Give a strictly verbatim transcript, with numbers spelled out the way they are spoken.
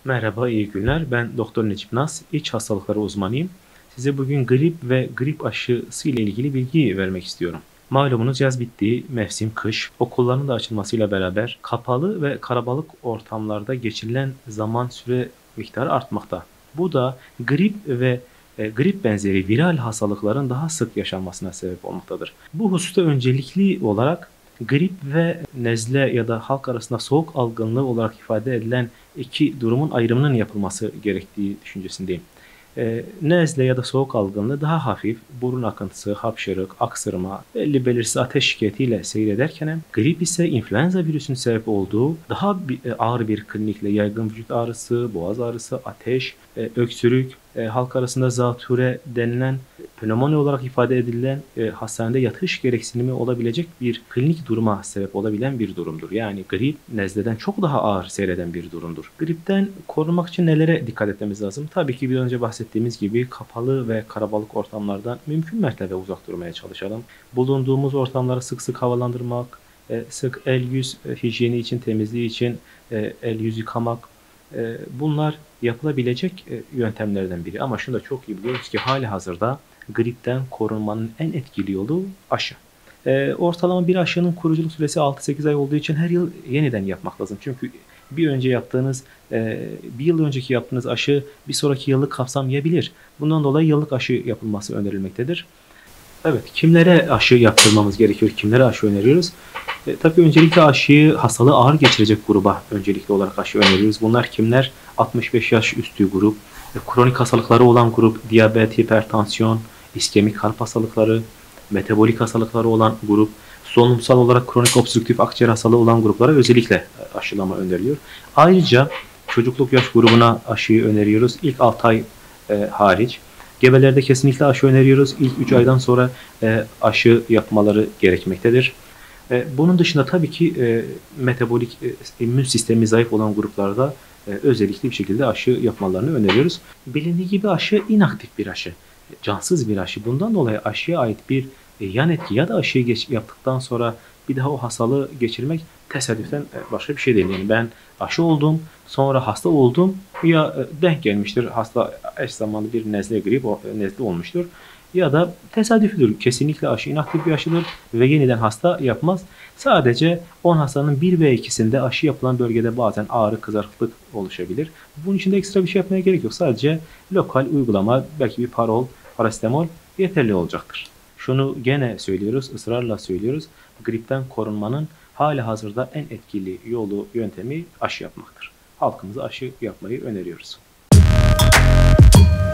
Merhaba, iyi günler. Ben Doktor Necip Naz, iç hastalıkları uzmanıyım. Size bugün grip ve grip aşısı ile ilgili bilgi vermek istiyorum. Malumunuz yaz bitti, mevsim kış. Okulların da açılmasıyla beraber kapalı ve kalabalık ortamlarda geçirilen zaman süre miktarı artmakta. Bu da grip ve e, grip benzeri viral hastalıkların daha sık yaşanmasına sebep olmaktadır. Bu hususta öncelikli olarak grip ve nezle ya da halk arasında soğuk algınlığı olarak ifade edilen iki durumun ayrımının yapılması gerektiği düşüncesindeyim. E, nezle ya da soğuk algınlığı daha hafif, burun akıntısı, hapşırık, aksırma, belli belirsiz ateş şikayetiyle seyrederken grip ise influenza virüsünün sebep olduğu daha bir, e, ağır bir klinikle yaygın vücut ağrısı, boğaz ağrısı, ateş, e, öksürük, e, halk arasında zatüre denilen pnömoni olarak ifade edilen e, hastanede yatış gereksinimi olabilecek bir klinik duruma sebep olabilen bir durumdur. Yani grip nezleden çok daha ağır seyreden bir durumdur. Gripten korunmak için nelere dikkat etmemiz lazım? Tabii ki bir önce bahsettiğimiz gibi kapalı ve kalabalık ortamlardan mümkün mertebe uzak durmaya çalışalım. Bulunduğumuz ortamları sık sık havalandırmak, e, sık el yüz e, hijyeni için, temizliği için e, el yüz yıkamak, e, bunlar yapılabilecek e, yöntemlerden biri. Ama şunu da çok iyi biliyoruz ki hali hazırda gripten korunmanın en etkili yolu aşı. E, ortalama bir aşının koruyuculuk süresi altı sekiz ay olduğu için her yıl yeniden yapmak lazım. Çünkü bir önce yaptığınız, e, bir yıl önceki yaptığınız aşı bir sonraki yıllık kapsamayabilir. Bundan dolayı yıllık aşı yapılması önerilmektedir. Evet, kimlere aşı yaptırmamız gerekiyor, kimlere aşı öneriyoruz? E, tabii öncelikle aşıyı hastalığı ağır geçirecek gruba öncelikli olarak aşı öneriyoruz. Bunlar kimler? altmış beş yaş üstü grup, e, kronik hastalıkları olan grup, diyabet, hipertansiyon, iskemik kalp hastalıkları, metabolik hastalıkları olan grup, solunumsal olarak kronik obstrüktif akciğer hastalığı olan gruplara özellikle aşılama öneriliyor. Ayrıca çocukluk yaş grubuna aşıyı öneriyoruz. İlk altı ay e, hariç. Gebelerde kesinlikle aşı öneriyoruz. İlk üç aydan sonra e, aşı yapmaları gerekmektedir. E, bunun dışında tabii ki e, metabolik e, immün sistemi zayıf olan gruplarda e, özellikle bir şekilde aşı yapmalarını öneriyoruz. Bilindiği gibi aşı inaktif bir aşı, cansız bir aşı. Bundan dolayı aşıya ait bir e, yan etki ya da aşıyı geç, yaptıktan sonra bir daha o hastalığı geçirmek tesadüften e, başka bir şey değil. Yani ben aşı oldum, sonra hasta oldum ya e, denk gelmiştir, hasta eş zamanlı bir nezle grip nezle olmuştur. Ya da tesadüfüdür. Kesinlikle aşı inaktif bir aşıdır ve yeniden hasta yapmaz. Sadece on hastanın bir veya ikisinde aşı yapılan bölgede bazen ağrı, kızarıklık oluşabilir. Bunun için de ekstra bir şey yapmaya gerek yok. Sadece lokal uygulama, belki bir parol, parasetamol yeterli olacaktır. Şunu gene söylüyoruz, ısrarla söylüyoruz. Gripten korunmanın hali hazırda en etkili yolu, yöntemi aşı yapmaktır. Halkımıza aşı yapmayı öneriyoruz.